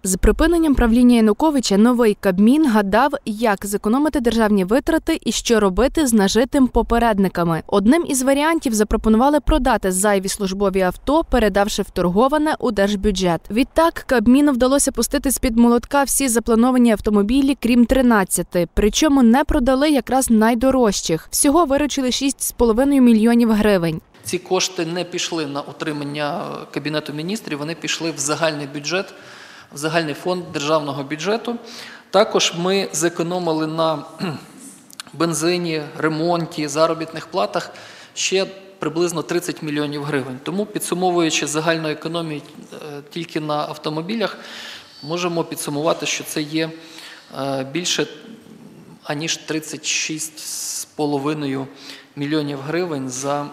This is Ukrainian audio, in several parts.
З припиненням правління Януковича новий Кабмін гадав, як зекономити державні витрати і що робити з нажитим попередниками. Одним із варіантів запропонували продати зайві службові авто, передавши вторговане у держбюджет. Відтак Кабміну вдалося пустити з-під молотка всі заплановані автомобілі, крім 13. Причому не продали якраз найдорожчих. Всього виручили 6,5 мільйонів гривень. Ці кошти не пішли на утримання Кабінету міністрів, вони пішли в загальний бюджет, в загальний фонд державного бюджету. Також ми зекономили на бензині, ремонті, заробітних платах ще приблизно 30 мільйонів гривень. Тому, підсумовуючи загальну економію тільки на автомобілях, можемо підсумувати, що це є більше аніж 36,5 мільйонів гривень за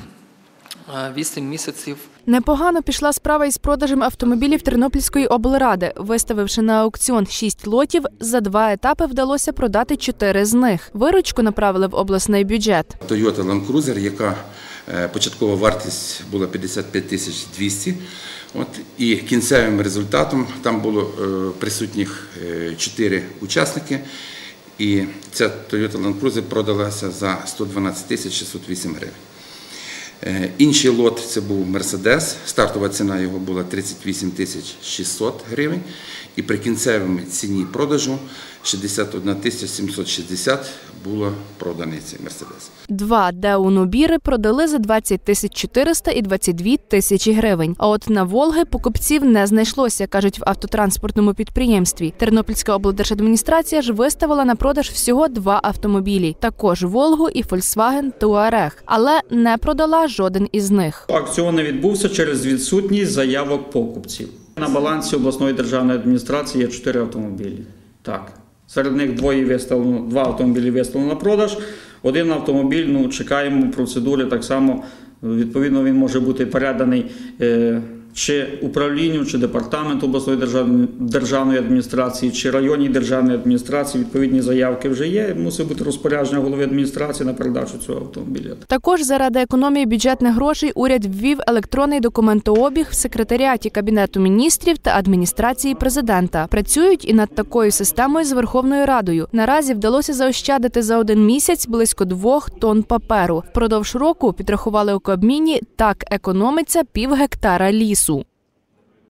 8 місяців. Непогано пішла справа із продажем автомобілів Тернопільської облради. Виставивши на аукціон 6 лотів, за 2 етапи вдалося продати 4 з них. Виручку направили в обласний бюджет. Toyota Land Cruiser, яка початкова вартість була 55 200. І кінцевим результатом там було присутніх 4 учасники. І ця Toyota Land Cruiser продалася за 112 608 гривень. Інший лот – це був Мерседес, стартова ціна його була 38 600 гривень, і при кінцевій ціні продажу 61 760 було проданий цей Мерседес. 2 Део-Нубіри продали за 20 400 і 22 тисячі гривень. А от на Волги покупців не знайшлося, кажуть в автотранспортному підприємстві. Тернопільська облдержадміністрація ж виставила на продаж всього 2 автомобілі. Також Волгу і Volkswagen Touareg. Але не продала жоден із них. Аукціон не відбувся через відсутність заявок покупців. На балансі обласної державної адміністрації є 4 автомобілі. Так. Серед них 2 автомобілі виставлено на продаж. 1 автомобіль, чекаємо процедури, так само, відповідно, він може бути переданий чи управлінню, чи департаменту обласної державної адміністрації, чи районній державній адміністрації. Відповідні заявки вже є, мусить бути розпорядження голови адміністрації на передачу цього автомобіля. Також заради економії бюджетних грошей уряд ввів електронний документообіг в секретаріаті Кабінету міністрів та адміністрації президента. Працюють і над такою системою з Верховною Радою. Наразі вдалося заощадити за 1 місяць близько 2 тонн паперу. Впродовж року, підрахували у Кабміні, так економиться пів гектара лісу.